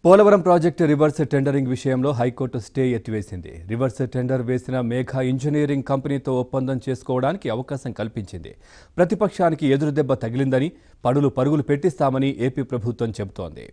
Polavaram project reverse tendering విషయంలో high court stay ఎత్తివేసింది. Reverse tender వేసిన మేఘ ఇంజనీరింగ్ కంపెనీతో ఒప్పందం చేసుకోవడానికి అవకాశం కల్పించింది. ప్రతిపక్షానికి ఎదురుదెబ్బ తగిలిందని, పరుగులు పెట్టిస్తామని ఏపీ ప్రభుత్వం చెబుతోంది.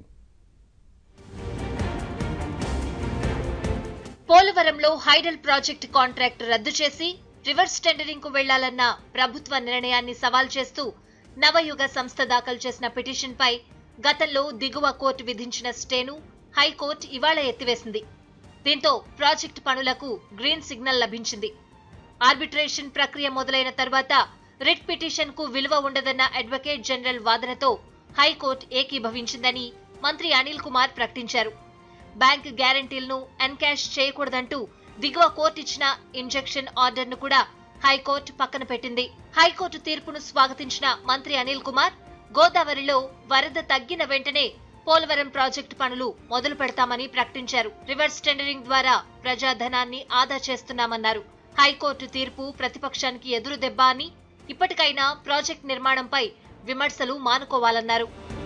పోలవరంలో హైడల్ ప్రాజెక్టు కాంట్రాక్ట్ రద్దు చేసి రివర్స్ టెండరింగ్ కు వెళ్లాలన్న ప్రభుత్వ నిర్ణయాన్ని సవాల్ చేస్తూ నవయుగ సంస్థ దాఖలు చేసిన పిటిషన్పై గతంలో దిగువ కోర్టు విధించిన స్టేను హైకోర్టు ఇవాళ ఎత్తివేసింది. దీంతో ప్రాజెక్టు పనులకు గ్రీన్ సిగ్నల్ లభించింది. ఆర్బిట్రేషన్ ప్రక్రియ మొదలైన తర్వాత రిట్ పిటిషన్ కు విలువ ఉండదన్న అడ్వకేట్ జనరల్ వాదనతో హైకోర్టు ఏకీభవించిందని మంత్రి అనిల్ కుమార్ ప్రకటించారు. బ్యాంక్ గ్యారంటీలను ఎన్కాష్ చేయకూడదంటూ దిగువ కోర్టు ఇచ్చిన ఇంజెక్షన్ ఆర్డర్ను కూడా హైకోర్టు పక్కన పెట్టింది. హైకోర్టు తీర్పును స్వాగతించిన మంత్రి అనిల్ కుమార్ గోదావరిలో వరద తగ్గిన వెంటనే పోలవరం ప్రాజెక్టు పనులు మొదలు పెడతామని ప్రకటించారు. రివర్స్ టెండరింగ్ ద్వారా ప్రజాధనాన్ని ఆదా చేస్తున్నామన్నారు. హైకోర్టు తీర్పు ప్రతిపక్షానికి ఎదురు దెబ్బ అని, ఇప్పటికైనా ప్రాజెక్టు నిర్మాణంపై విమర్శలు మానుకోవాలన్నారు.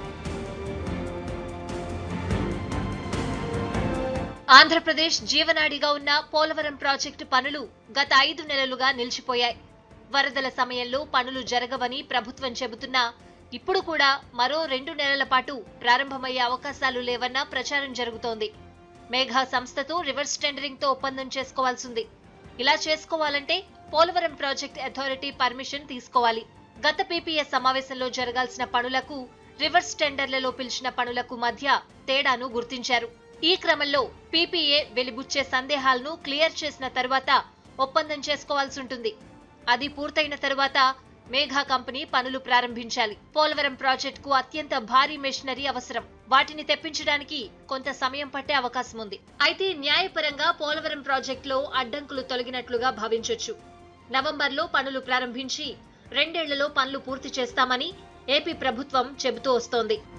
ఆంధ్రప్రదేశ్ జీవనాడిగా ఉన్న పోలవరం ప్రాజెక్టు పనులు గత 5 నెలలుగా నిలిచిపోయాయి. వరదల సమయంలో పనులు జరగవని ప్రభుత్వం చెబుతున్నా ఇప్పుడు కూడా మరో 2 నెలల పాటు ప్రారంభమయ్యే అవకాశాలు లేవన్న ప్రచారం జరుగుతోంది. మేఘా సంస్థతో రివర్స్ టెండరింగ్ తో ఒప్పందం చేసుకోవాల్సింది. ఇలా చేసుకోవాలంటే పోలవరం ప్రాజెక్ట్ అథారిటీ పర్మిషన్ తీసుకోవాలి. గత పీపీఎస్ సమావేశంలో జరగాల్సిన పనులకు, రివర్స్ టెండర్లలో పిలిచిన పనులకు మధ్య తేడాను గుర్తించారు. ఈ క్రమంలో పీపీఏ వెలిబుచ్చే సందేహాలను క్లియర్ చేసిన తర్వాత ఒప్పందం చేసుకోవాల్సి ఉంటుంది. అది పూర్తయిన తర్వాత మేఘా కంపెనీ పనులు ప్రారంభించాలి. పోలవరం ప్రాజెక్టుకు అత్యంత భారీ మెషినరీ అవసరం. వాటిని తెప్పించడానికి కొంత సమయం పట్టే అవకాశం ఉంది. అయితే న్యాయపరంగా పోలవరం ప్రాజెక్టులో అడ్డంకులు తొలగినట్లుగా భావించొచ్చు. నవంబర్లో పనులు ప్రారంభించి 2 ఏళ్లలో పనులు పూర్తి చేస్తామని ఏపీ ప్రభుత్వం చెబుతూ వస్తోంది.